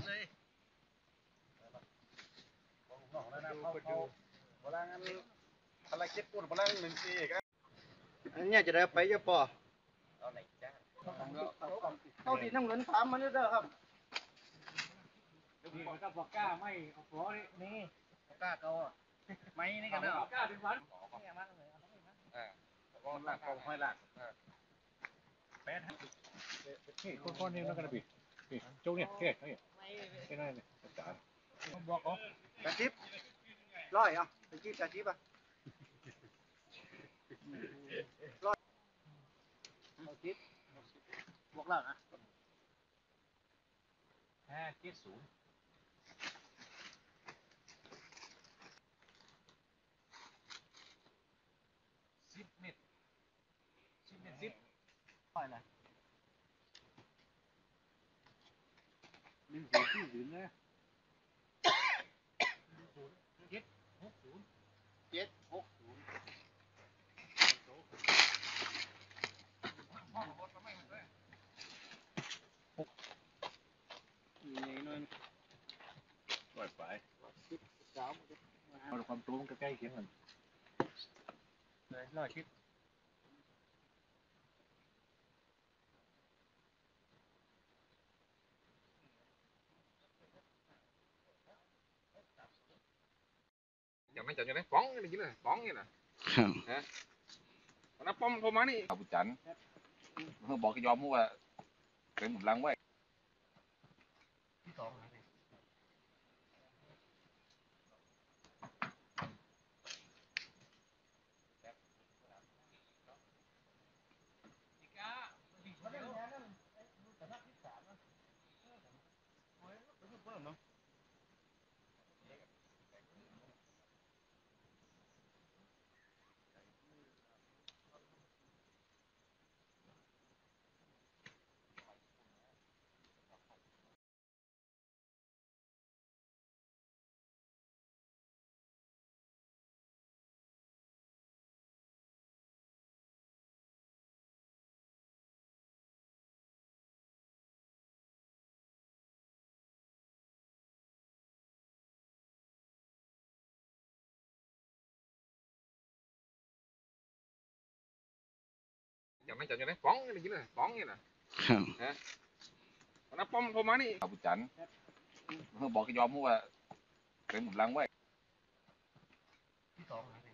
อันนี้จะได้ไปจะปอเข้าที่น้ำเงินถามมาเด้อครับนี่ก็ปากกาไม่เอาหัวนี่ปากกาเขาไม่นี่กันเนาะปากกาเป็นวันเนี่ยมากเลยก็ลากเขาไม่ลากแป๊ดนี่คนนี้นั่นกันพี่โจ๊กเนี่ยแค่นี่แค่นั้นเนี่ยจานบอกเขากระชิบร้อยอ่ะกระชิบกระชิบอ่ะร้อยกระชิบบวกแล้วนะ57010 เมตรร้อยนะ1 0 นะ760ปล่อยไปความตัวมันใกล้เคียงกันเลย100 คิดยังไม่จัดอยู่ไหนป้องนี่กินเลยป้องนี่นะฮะวันนั้นป้อมโทรมานี่อาบุจันเพิ่งบอกกับยอมว่าเป็นกำลังไว้ที่ 2 ยังไม่จัดอยู่ไหนป้องนี่กินเลยป้องนี่นะฮะวันนั้นป้อมโทรมานี่อาบุจันเพิ่งบอกกับยอมว่าเป็นกำลังไว้ที่ 2